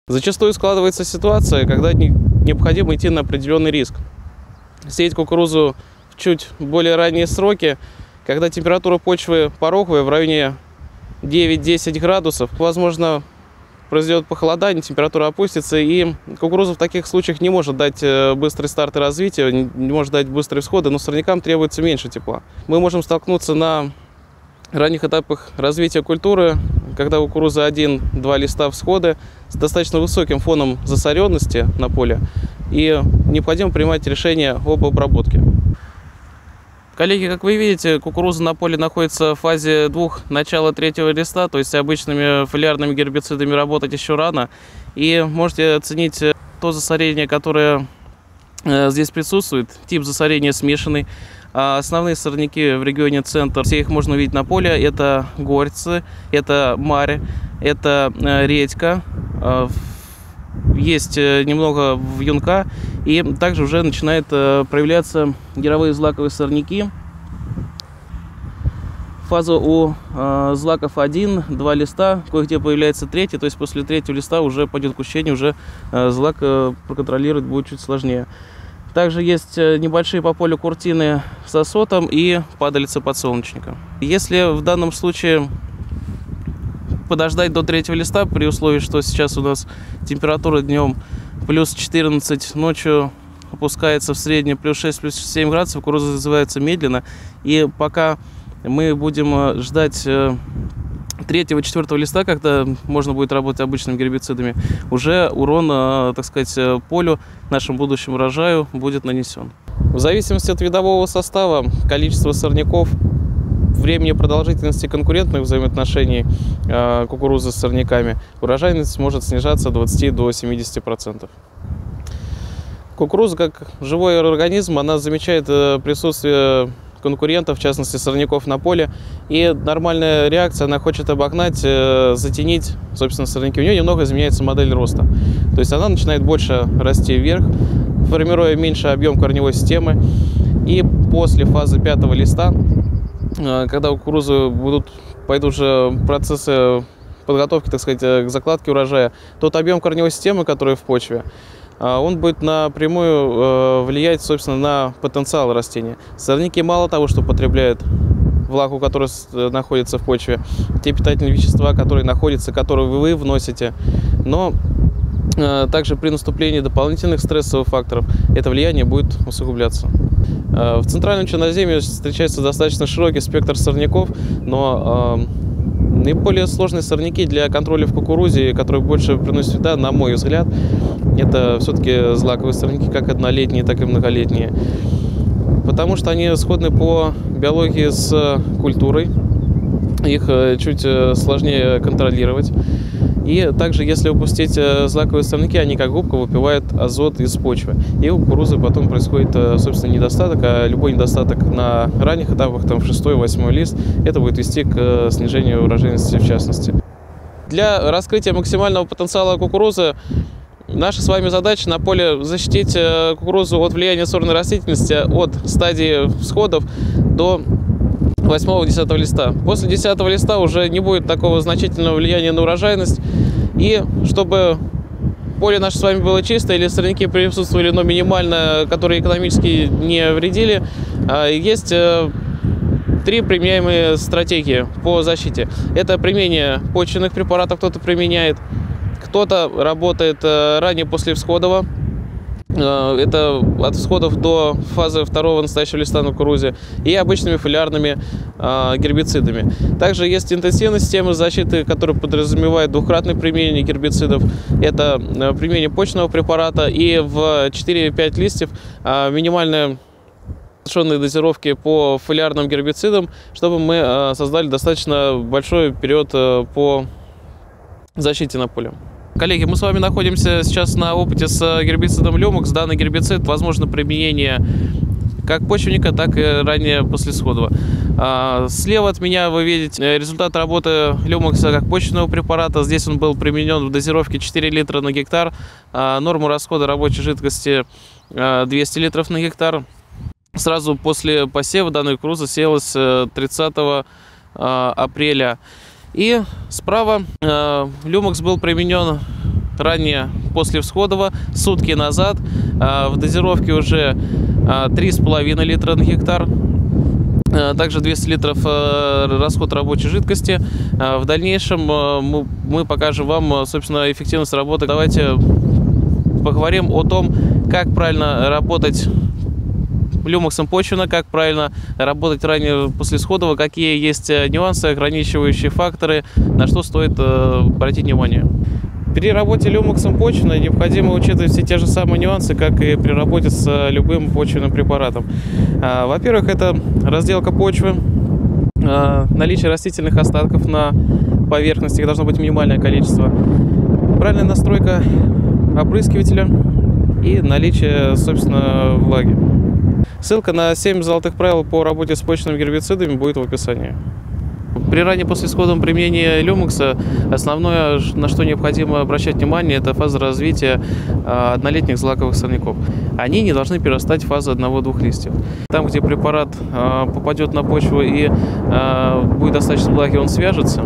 Зачастую складывается ситуация, когда необходимо идти на определенный риск. Сеять кукурузу в чуть более ранние сроки, когда температура почвы пороговая в районе 9-10 градусов, возможно, произойдет похолодание, температура опустится, и кукуруза в таких случаях не может дать быстрый старт и развитие, не может дать быстрые всходы, но сорнякам требуется меньше тепла. Мы можем столкнуться на ранних этапах развития культуры, когда у кукурузы 1-2 листа всходы с достаточно высоким фоном засоренности на поле, и необходимо принимать решение об обработке. Коллеги, как вы видите, кукуруза на поле находится в фазе начала третьего листа, то есть обычными фолиарными гербицидами работать еще рано. И можете оценить то засорение, которое здесь присутствует. Тип засорения смешанный. Основные сорняки в регионе центр, все их можно увидеть на поле. Это горцы, это марь, это редька, есть немного вьюнка, и также уже начинают проявляться яровые злаковые сорняки. Фаза у злаков 1-2 листа, кое-где появляется третий, то есть после третьего листа уже пойдет кущение, уже злак проконтролировать будет чуть сложнее. Также есть небольшие по полю куртины с осотом и падалица подсолнечника. Если в данном случае подождать до третьего листа, при условии, что сейчас у нас температура днем плюс 14, ночью опускается в среднем плюс 6, плюс 7 градусов, кукуруза развивается медленно, и пока мы будем ждать 3-4 листа, когда можно будет работать обычными гербицидами, уже урон, так сказать, полю, нашему будущему урожаю будет нанесен. В зависимости от видового состава, количества сорняков, времени продолжительности конкурентных взаимоотношений кукурузы с сорняками, урожайность может снижаться от 20 до 70%. Кукуруза, как живой организм, она замечает присутствие конкурентов, в частности сорняков на поле, и нормальная реакция, она хочет обогнать, затенить, собственно, сорняки. У нее немного изменяется модель роста, то есть она начинает больше расти вверх, формируя меньше объем корневой системы, и после фазы 5-го листа, когда у кукурузы пойдут уже процессы подготовки, так сказать, к закладке урожая, тот объем корневой системы, который в почве, он будет напрямую влиять, собственно, на потенциал растения. Сорняки мало того, что потребляют влагу, которая находится в почве, те питательные вещества, которые находятся, которые вы вносите, но также при наступлении дополнительных стрессовых факторов это влияние будет усугубляться. В центральном черноземье встречается достаточно широкий спектр сорняков, но наиболее сложные сорняки для контроля в кукурузе, которые больше приносят вреда, на мой взгляд, это все-таки злаковые сорняки, как однолетние, так и многолетние. Потому что они сходны по биологии с культурой, их чуть сложнее контролировать. И также, если упустить злаковые сорняки, они как губка выпивают азот из почвы. И у кукурузы потом происходит, собственно, недостаток, а любой недостаток на ранних этапах, там в 6-8 лист, это будет вести к снижению урожайности в частности. Для раскрытия максимального потенциала кукурузы наша с вами задача на поле защитить кукурузу от влияния сорной растительности от стадии всходов до 8-10 листа. После 10 листа уже не будет такого значительного влияния на урожайность. И чтобы поле наше с вами было чистое, или сорняки присутствовали, но минимально, которые экономически не вредили, есть 3 применяемые стратегии по защите. Это применение почвенных препаратов, кто-то применяет, кто-то работает ранее после всходова. Это от всходов до фазы 2-го настоящего листа на кукурузе, и обычными фолиарными гербицидами. Также есть интенсивная система защиты, которая подразумевает двукратное применение гербицидов. Это применение почвенного препарата и в 4-5 листьев минимальная дозировки по фолиарным гербицидам, чтобы мы создали достаточно большой период по защите на поле. Коллеги, мы с вами находимся сейчас на опыте с гербицидом Люмекс. Данный гербицид возможно применение как почвенника, так и ранее послесходово. Слева от меня вы видите результат работы Люмекса как почвенного препарата. Здесь он был применен в дозировке 4 литра на гектар. Норму расхода рабочей жидкости 200 литров на гектар. Сразу после посева данной кукурузы сеялась 30 апреля. И справа Люмекс был применен ранее послевсходово, сутки назад. В дозировке уже 3,5 литра на гектар. Также 200 литров расход рабочей жидкости. В дальнейшем мы покажем вам, собственно, эффективность работы. Давайте поговорим о том, как правильно работать люмексом почвенно, как правильно работать ранее послесходово, какие есть нюансы, ограничивающие факторы, на что стоит обратить внимание. При работе люмексом почвенно необходимо учитывать все те же самые нюансы, как и при работе с любым почвенным препаратом. Во-первых, это разделка почвы, наличие растительных остатков на поверхности, их должно быть минимальное количество, правильная настройка опрыскивателя и наличие, собственно, влаги. Ссылка на 7 золотых правил по работе с почвенными гербицидами будет в описании. При раннепослесходовом применении люмекса основное, на что необходимо обращать внимание, это фаза развития однолетних злаковых сорняков. Они не должны перерастать в фазу 1-2 листьев. Там, где препарат попадет на почву и будет достаточно влаги, он свяжется,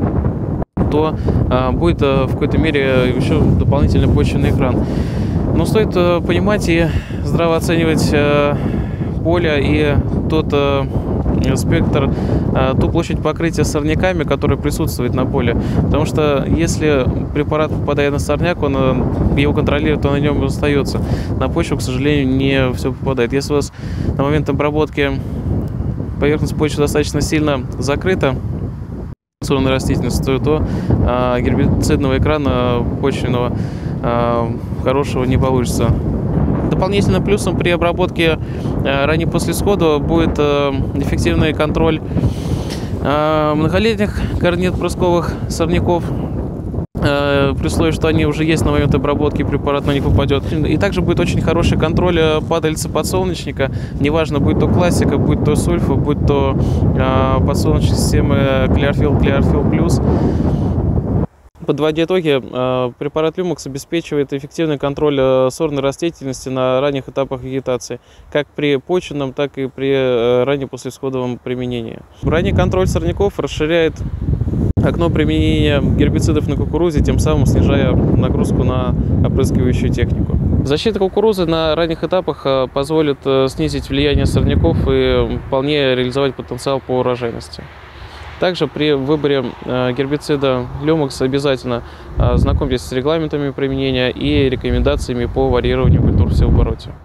то будет в какой-то мере еще дополнительный почвенный экран. Но стоит понимать и здраво оценивать поле и тот спектр, ту площадь покрытия сорняками, которая присутствует на поле. Потому что если препарат попадает на сорняк, он его контролирует, он на нем остается. На почву, к сожалению, не все попадает. Если у вас на момент обработки поверхность почвы достаточно сильно закрыта сорной растительностью, то гербицидного экрана почвенного хорошего не получится. Дополнительным плюсом при обработке раннепослесходового будет эффективный контроль многолетних корнеотпрысковых сорняков, при условии, что они уже есть на момент обработки, препарат на них попадет. И также будет очень хороший контроль падальца подсолнечника, неважно, будет то классика, будет то сульфа, будет то подсолнечная система Clearfield Plus. Подводя итоги, препарат люмекс обеспечивает эффективный контроль сорной растительности на ранних этапах вегетации, как при почвенном, так и при раннепослесходовом применении. Ранний контроль сорняков расширяет окно применения гербицидов на кукурузе, тем самым снижая нагрузку на опрыскивающую технику. Защита кукурузы на ранних этапах позволит снизить влияние сорняков и вполне реализовать потенциал по урожайности. Также при выборе гербицида люмекс обязательно знакомьтесь с регламентами применения и рекомендациями по варьированию культур в севообороте.